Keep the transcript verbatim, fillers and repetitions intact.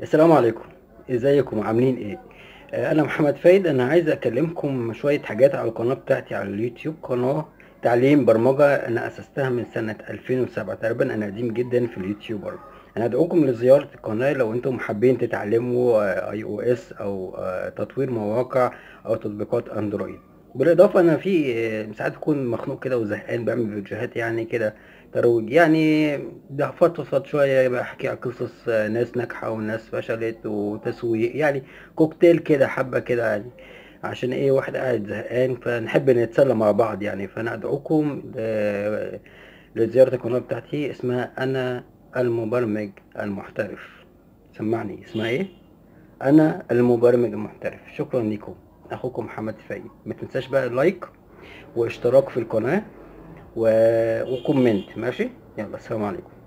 السلام عليكم. ازيكم عاملين ايه؟ آه، انا محمد فايد. انا عايز اكلمكم شوية حاجات على القناة بتاعتي على اليوتيوب. قناة تعليم برمجة انا اسستها من سنة ألفين وسبعة تقريبا. انا قديم جدا في اليوتيوبر. انا ادعوكم لزيارة القناة لو انتم حابين تتعلموا اي او اس او آه، تطوير مواقع او تطبيقات اندرويد. بالاضافة انا في آه، ساعات اكون مخنوق كده وزهقان، بعمل فيديوهات يعني كده ترويج يعني. ده فضفض شوية، بحكي عن قصص ناس ناجحة وناس فشلت وتسويق يعني. كوكتيل كده حبة كده يعني. عشان ايه؟ واحد قاعد زهقان فنحب نتسلى مع بعض يعني. فانا ادعوكم ل- لزيارة القناة بتاعتي، اسمها انا المبرمج المحترف. سمعني اسمها ايه؟ انا المبرمج المحترف. شكرا لكم. اخوكم محمد فايد. ما تنساش بقى اللايك واشتراك في القناة و... وكومنت. ماشي؟ يلا، السلام عليكم.